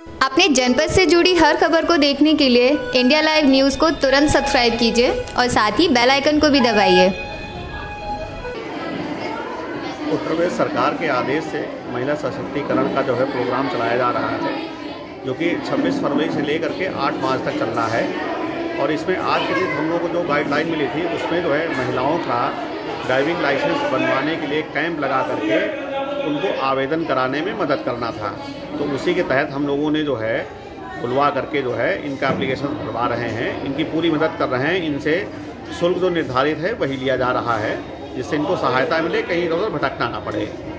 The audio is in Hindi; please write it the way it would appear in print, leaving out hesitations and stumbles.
अपने जनपद से जुड़ी हर खबर को देखने के लिए इंडिया लाइव न्यूज़ को तुरंत सब्सक्राइब कीजिए और साथ ही बेल आइकन को भी दबाइए। उत्तर प्रदेश सरकार के आदेश से महिला सशक्तिकरण का जो है प्रोग्राम चलाया जा रहा है, जो कि 26 फरवरी से लेकर के 8 मार्च तक चल रहा है। और इसमें आज के दिन हम लोगों को जो गाइडलाइन मिली थी उसमें जो है महिलाओं का ड्राइविंग लाइसेंस बनवाने के लिए कैंप लगा करके उनको आवेदन कराने में मदद करना था। तो उसी के तहत हम लोगों ने जो है बुलवा करके जो है इनका एप्लीकेशन भरवा रहे हैं, इनकी पूरी मदद कर रहे हैं। इनसे शुल्क जो निर्धारित है वही लिया जा रहा है, जिससे इनको सहायता मिले, कहीं इधर उधर भटकना ना पड़े।